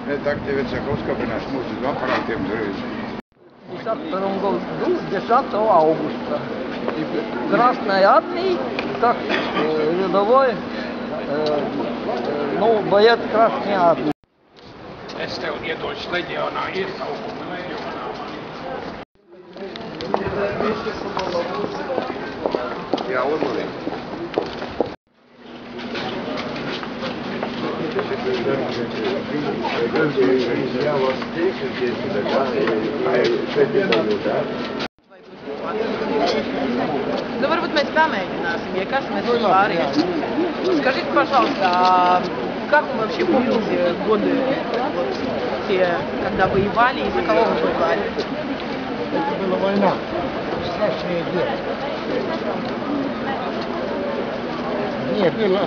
так Вицеховска бы наш муж два паратем жили. В 1952 году, 10 августа, Красной Армии, как рядовой, боец Красной Армии. Este on Jedoš legiona, esta ukupna legiona. Ja odmorim. Добрый вот mēs pamēģināsim, ja kas mēs vispār ir. Скажите, пожалуйста, а как вы вообще помните годы, вот, те, когда воевали и за кого вы воевали? Это была война, страшное дело. Не, было...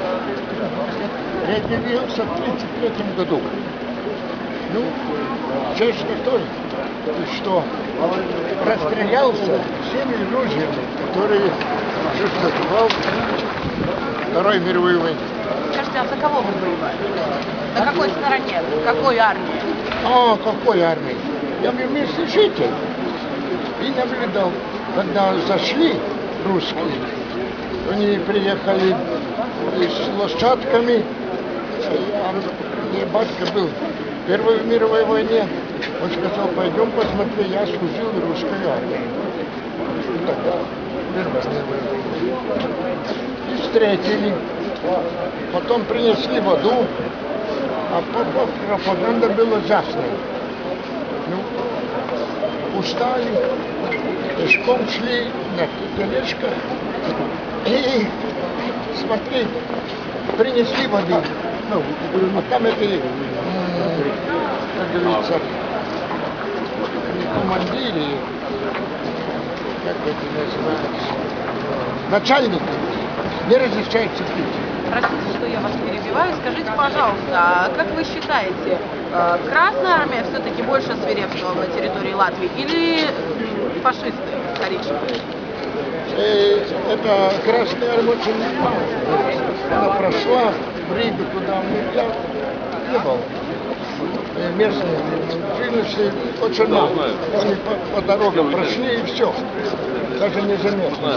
Я явился в 1933 году. Ну, честно тоже, что расстрелялся всеми ружьями, которые существовал в Второй мировой войне. Скажите, а за кого вы воевали? На какой стороне? В какой армии? А, какой армии? Я был местный житель и наблюдал, когда зашли русские, они приехали с лошадками, и батька был в Первой мировой войне, он сказал, пойдем посмотри, я служил в русской армии. И тогда и встретили, потом принесли воду, а пропаганда была ужасная. Ну, устали, пешком шли на тележках и, смотри, принесли воды. Ну, а там эти, как говорится, командиры, как это называется, начальники, не разрешается пить. Простите, что я вас перебиваю. Скажите, пожалуйста, а как вы считаете, Красная Армия все-таки больше свирепствовала на территории Латвии или фашисты коричневые? Это Красная Армия очень мало. Она прошла в Ригу туда, я не был. Местные жили очень мало. Они по дорогам прошли и все. Даже не заметно.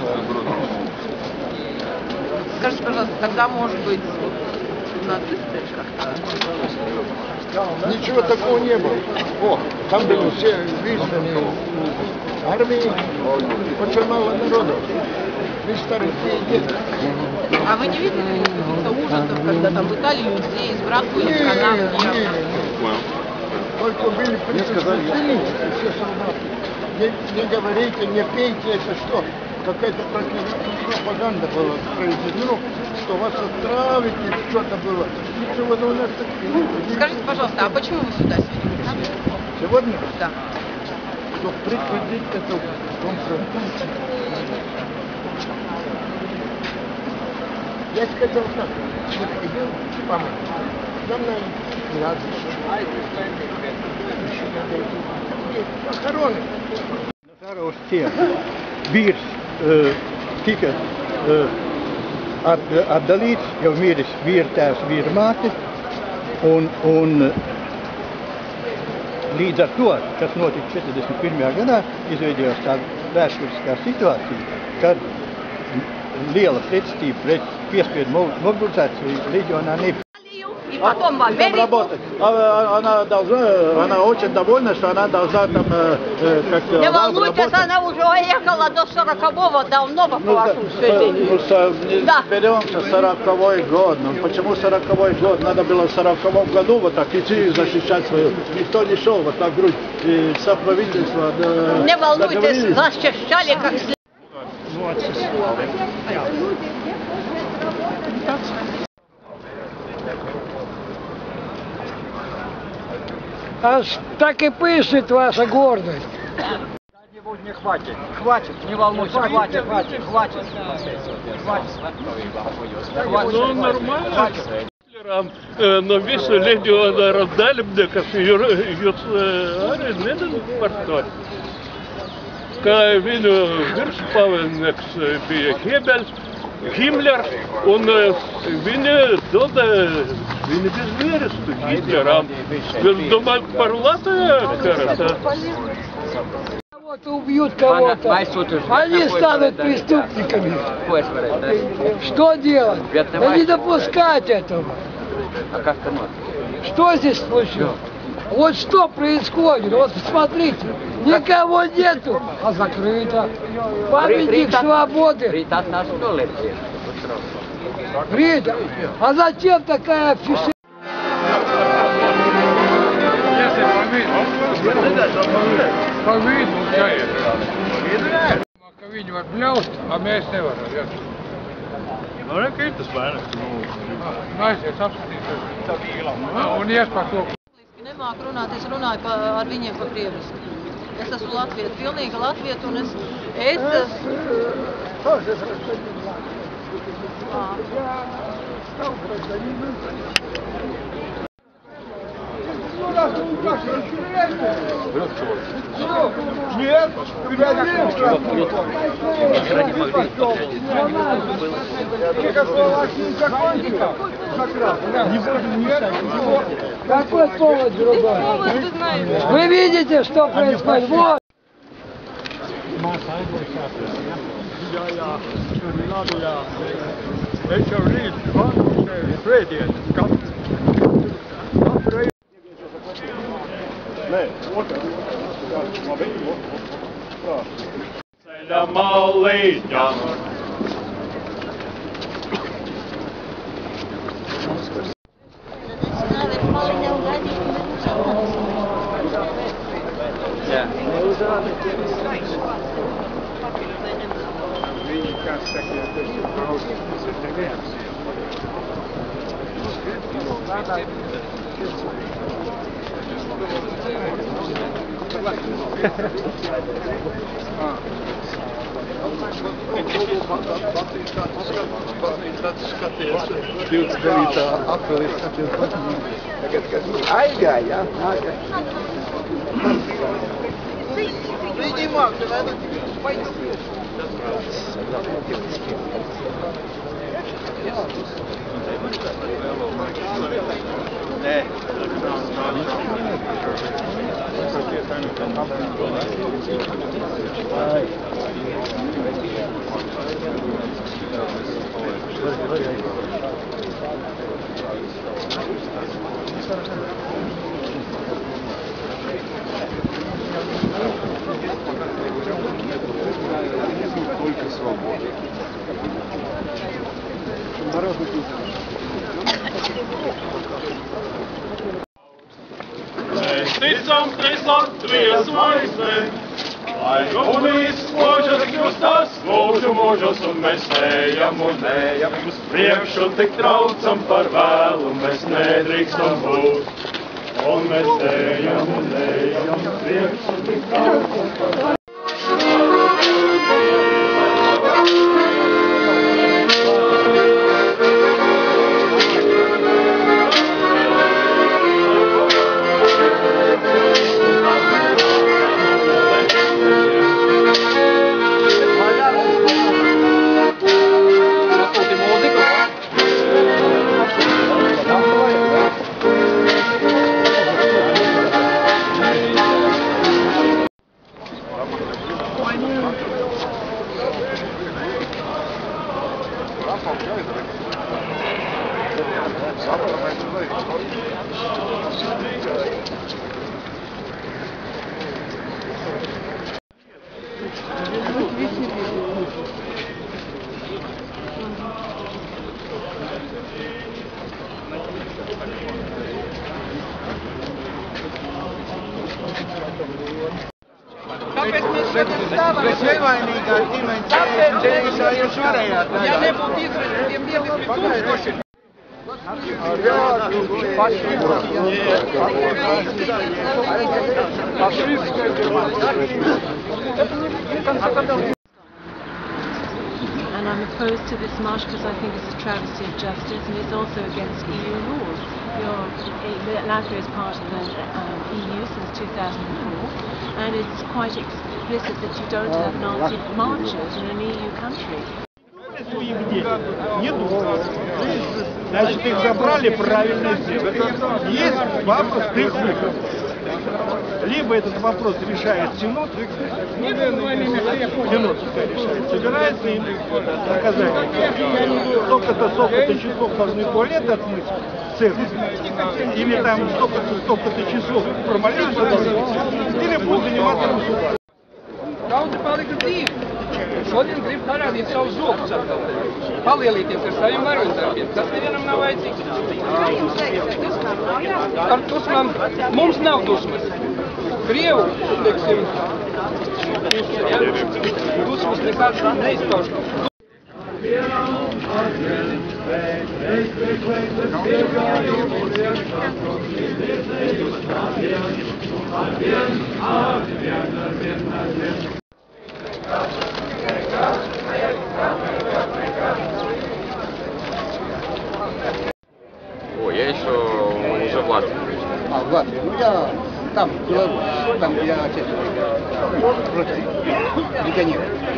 Скажите, пожалуйста, тогда, может быть, нацисты как-то? Ничего такого не было. О, там были все вызваны армии, очень мало народу. И старики, и дети. А вы не видели каких-то ужасов, когда там пытали людей, сбрасывали Не, гранаты? Только были предупреждены все солдаты. Не говорите, не пейте, это что? Какая-то пропаганда была произведена, что вас отравить или что-то было. Ничего у нас так не было. Скажите, пожалуйста, а почему вы сюда сегодня пришли? Сегодня? Да. Чтобы предупредить эту конфронтацию. Я сказал так, вот идем, помочь. Нам надо похороны. Nazaros ciema vīrs tika atdalīts, jau miris vīra tēvs, vīra māte, un līdz ar to, kas notika 41. gadā, izveidojās tāda vēsturiskā situācija, kad liela pretestība pret piespiedu mobilizāciju reģionā nebija. И потом в Америку. Она очень довольна, что она должна там как-то... Не волнуйтесь, она уже уехала до 40-го, давно по вашему сведению. Да. Беремся 40-й год. Ну, почему 40-й год? Надо было в 40-м году вот так идти и защищать свою. Никто не шел вот так в грудь. И все правительство... Не волнуйтесь, защищали как следует. Аж так и пышет ваша гордость. Не хватит, хватит, не волнуйся, хватит. Ну, нормально. Но весь легиона раздали мне, как не партой. Kā viņu virspavēnieks bija Hebels, Гімлер, він без виросту, Гітлера. Він думав парлати зараз. Кого-то убьют кого-то. Они станут преступниками. Что делать? Да не допускать этого. Что здесь случилось? Вот что происходит? Вот посмотрите. Никого нету, а закрыто. Памятник свободы. Рита, а зачем такая афиша? Viņi var bļaust, a mēs nevaram. Ja. No nekā tas vairāk. Aizies apskatīties. Un ies par to. Nemāku runāt, es runāju ar viņiem pa krieviski. Es esmu latvieta, pilnīga latvieta, un es Нет, Какой повод другой? Вы видите, что происходит? Вот. Только свобода. Mēs ticam, trīs Latvijas zvaigznē, lai komunists mūžas kļūstas, mūžu mūžos, un mēs ejam uz priekšu, tik traucam par vēlu, mēs nedrīkstam būt. Un mēs ejam uz priekšu, tik traucam par vēlu. Kāpēc mēs šodien stāvam? Mēs nevainīgā ģimenes ceļā jūs varējāt. Ja nebūtu izvedis tiem 2000. And I'm opposed to this march because I think it's a travesty of justice and it's also against EU laws. Latvia is part of the EU since 2004 and it's quite explicit that you don't have Nazi marches in an EU country. своих детей. Не думаю. Значит, их забрали, правильно сделали. Есть два простых выхода. Либо этот вопрос решает Синод, Синод решает, собирается им наказание. Столько-то часов должны туалет отмыть в церкви, или там столько-то часов промолиться должны, или будут заниматься государством. Daudzi palika dzīvi. Šodien grib parādīt savu zobu atkal. Palielīties ar saviem varoņdarbiem. Tas nevienam nav vajadzīgs. Ar dusmām mums nav dusmas. Krievu, teiksim, dusmas nekāds neizpauž. О, я еще уже в Латвии. А, в Латвии. Ну, я там, в Беларуси, там, где отец против легионеров.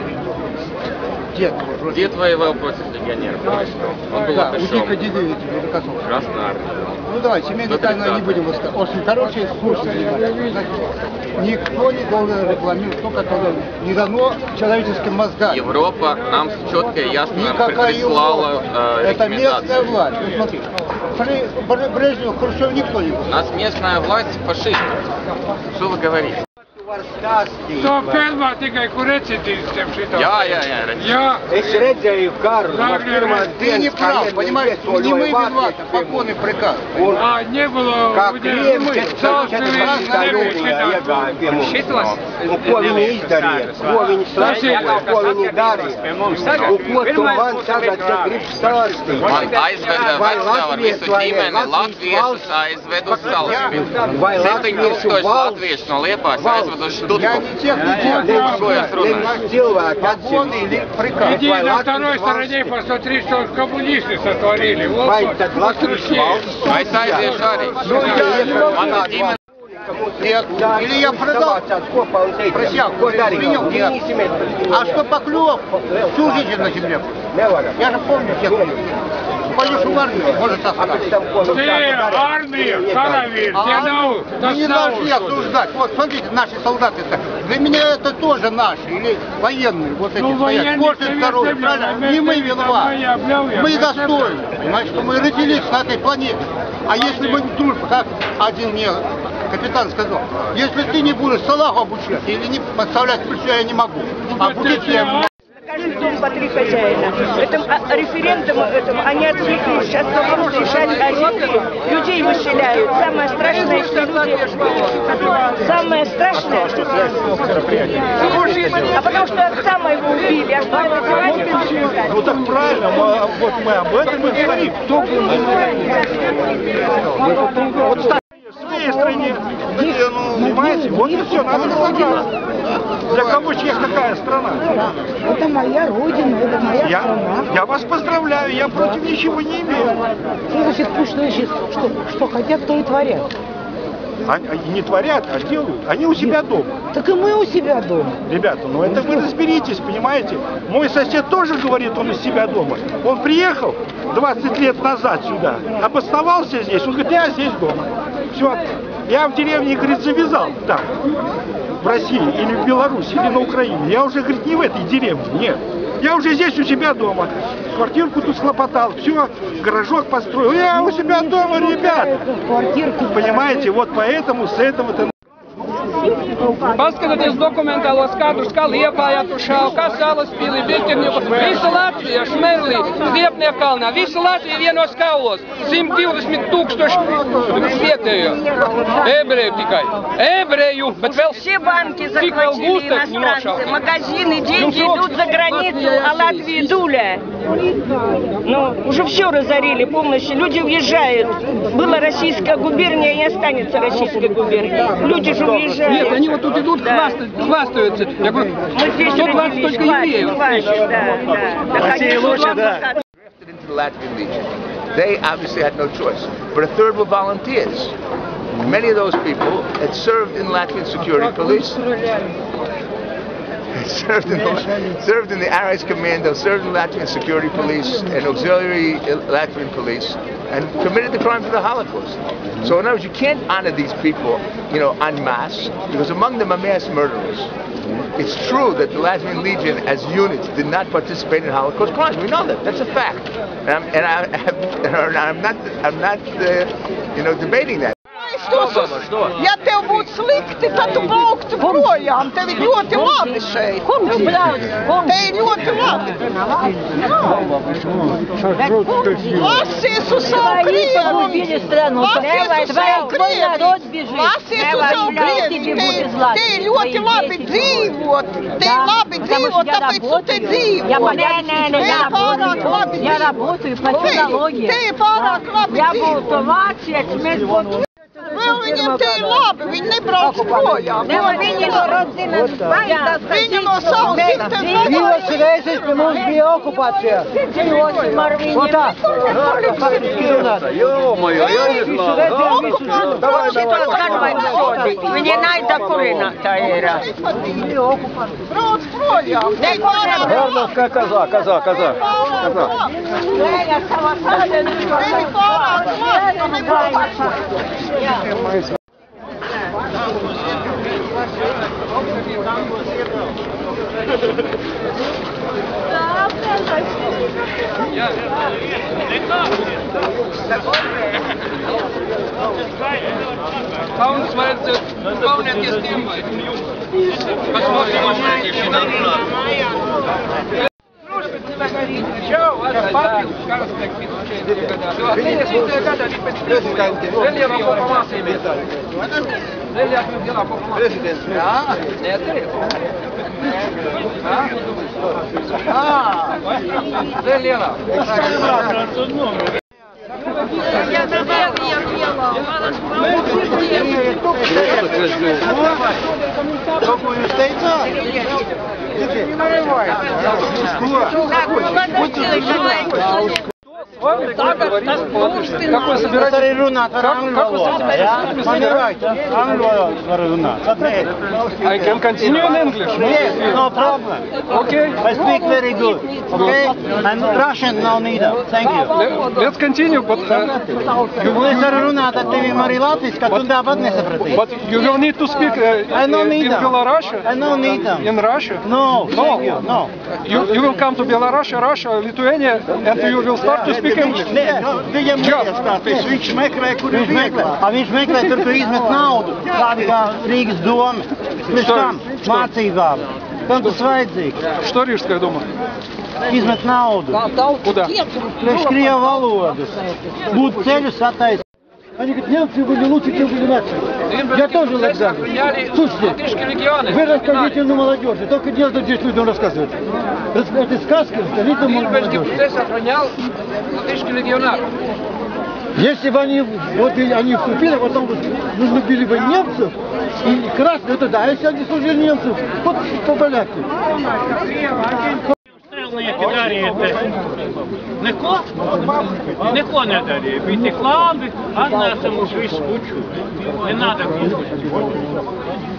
Дед воевал против легионеров. Он был да, у атышом. них отделили эти косов. Красная армия. Ну давай, семейные тайны не будем рассказывать. Очень хорошие, слушайте. Никто не должен рекламировать то, которое не дано человеческим мозгам. Европа нам четко и ясно Никакая прислала Европа. Это местная рекомендации. власть. Ну, смотри, при Брежневу, Хрущев никто не был. У нас местная власть фашистов. Что вы говорите? To filmā tikai kur recidīstiem šitā. Jā. Jā. Es redzēju karu no pirmās Ты dienas, не прав, понимаешь, не мы виноваты, покойный приказ. А не было Kā у Krievi них 14. jūlijā iegāja pie mums. Un ko viņi izdarīja? Ko viņi slēdzīja? Ko viņi darīja? Un ko tu man tagad te grib stāstīt? Man aizveda vecā ar visu ģimeni latviešus aizved uz Salaspili. Vai 7000 latviešu no Liepājas aizveduši Я не тех, не Nevis cilvēki atsevišķi. Иди на второй стороне, посмотри, что коммунисты сотворили. Вот Vai tad Latvijas valsts? Es aiziešu arī. Mana ģimene. Нет, или я продал присягу, принял, нет. А что Поклёв всю жизнь на земле был? Я же помню тех людей. Пойдешь в армию, может остаться. Ты армия, каравель, Мы не должны обсуждать. Вот смотрите, наши солдаты-то. Для меня это тоже наши, или военные, вот эти стоят. Каждый второй, правильно? Не мы виноваты. Мы достойны, понимаете, что мы родились на этой планете. А если мы дружба, как один мне капитан сказал, если ты не будешь салаху обучать или не подставлять плечо, я не могу. Обучить я могу. Каждый дом по 3 хозяина. Референдум они отвлеклись. Сейчас вопрос решать о земле. Людей выселяют. Самое страшное, что люди... Самое страшное, что... А потому что отца моего убили. А что это? Ну так правильно, вот мы об этом и говорим. Кто вот в своей стране, понимаете, вот и все, надо разобраться. Для кого чья какая страна? Это моя родина, это моя страна. Я вас поздравляю, я против ничего не имею. Что значит пусть что хотят, то и творят? Они не творят, а делают. Они у себя дома. Так и мы у себя дома. Ребята, ну это вы разберитесь, понимаете? Мой сосед тоже говорит, он из себя дома. Он приехал 20 лет назад сюда, обосновался здесь, он говорит, я здесь дома. Все, я в деревне, говорит, завязал там, в России, или в Беларуси, или на Украине. Я уже, говорит, не в этой деревне, нет. Я уже здесь у себя дома. Квартирку тут схлопотал, все, гаражок построил. Я у себя дома, ребята. Понимаете, вот поэтому с этого-то... Paskatieties dokumentālos kadrus, kā Liepājā tur šāva, kā Salaspilī, Biķerņu, visa Latvija, Šmerlī, Liepnieku kalnā, visa Latvija vienos kaulos, 120 000 vietējo, ebreju tikai, ebreju, bet vēl Все банки cik vēl захватили gūstekņu иностранцы, nošaukt. магазины, деньги идут за границу, а Латвия дуля. Ну, уже все разорили полностью, люди уезжают. Была российская губерния, не останется российской губернии. Люди же уезжают. Нет, они вот тут идут, хвастаются. Я говорю, Мы здесь 120 родились, только евреев. хватит, да. Россия лучше, да. Drafted into the Latvian Legion. They obviously had no choice, but a third were volunteers. Many of those people had served in Latvian security police. served in the Ares Commando, served in the Latvian Security Police and Auxiliary Latvian Police, and committed the crimes of the Holocaust. So in other words, you can't honor these people, you know, en masse, because among them are mass murderers. It's true that the Latvian Legion, as units, did not participate in Holocaust crimes. We know that. That's a fact, I'm not, you know, debating that. Ja tev būtu slikti, tad tu brauktu projām. Tev ir ļoti labi šeit. Te ir ļoti labi. Lasies uz savu Krievu. Lasies uz savu Krievu. Lasies uz savu Krievu. Te ir ļoti labi dzīvot. Te ir labi dzīvot, tāpēc tu te dzīvo. Te ir pārāk labi dzīvot. Te ir pārāk labi dzīvot. Vēl viņiem te ir labi, viņi nebrauc projām. Viņi no savas dzimtenes nebrauc. Divas reizes pie mums bija okupācijā. O tā, faktiski runāt. Viņi naida kurinātāji ir. Brauc projām. Ровно как коза. Viņi pārāk labi, ka nebrauc projām. Kaunas vajadzētu kaunieties tiem vai? Посмотрим, Čau, papildus karaspēku 50. gadā. 50. gadā arī pēc prezidenta. Reliefā populācija. Reliefā lielā populācija. Prezidents. Jā. Neatceries? Jā. Lielā. Ko jūs teicāt? Как вы собираетесь? I can continue in English. Yes, no problem. Okay. I speak very good. Okay? And Russian no neither. Thank you. Let's continue, but Jūs arī runāt ar teviem arī latviski, ka tu tāpat nesapratīsi. But you will need to speak I don't need in them. Belarus. I don't need them. In Russia? No, thank you. No. You will come to Belarus, Russia, Lithuania, and you will start to speak English. Viņam neiestāties, viņš meklē, kur ir viegli. Viņš meklē tur, kur izmet naudu, tādi kā Rīgas doma. Līdz tam mācībām. Kam tas vajadzīgs? Что Рижская дума? Izmet naudu. Куда? Priekš Krievu valodas. Būtu ceļus attaisīt. Они говорят, немцы были лучше, чем были наши. Я тоже Александр. Слушайте, вы расскажите на молодежи. Только не надо здесь людям рассказывать. Это сказки, расскажите на молодежи. Если бы они, вот они вступили, а потом любили бы немцев, и красные, это да. А если они служили немцев, вот по-поляки. Strelnieki darīja neko? Neko nedarīja. Bija tik labi, atnāca mums visu puču. Nenāda kuģi.